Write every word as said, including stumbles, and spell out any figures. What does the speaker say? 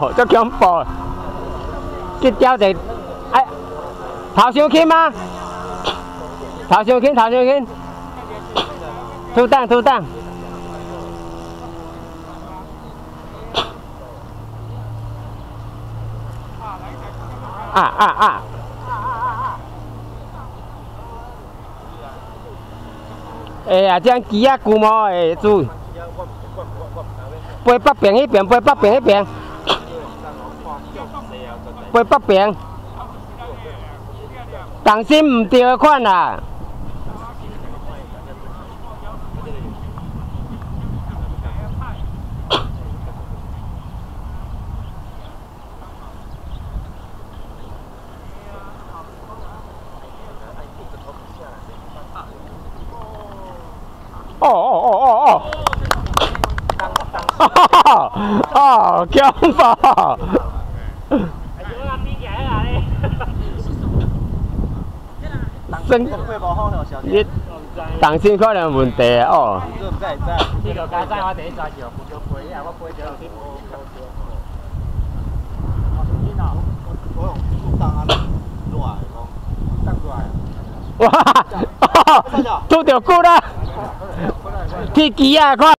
怖，足恐怖！去钓者，哎，头伤轻吗？头伤轻，头伤轻，突档突档。啊啊啊！ 哎呀，这鸡仔龟毛会煮，飞北边迄边，飞北边迄边，飞北边，重心唔对的款啦。哦哦哦哦哦！哈哈哈！哦，恐怖！身你重心可能有问题哦。你个家仔我第一抓着，扶着背啊，我背着你。哇！吐着骨啦！铁鸡啊，看！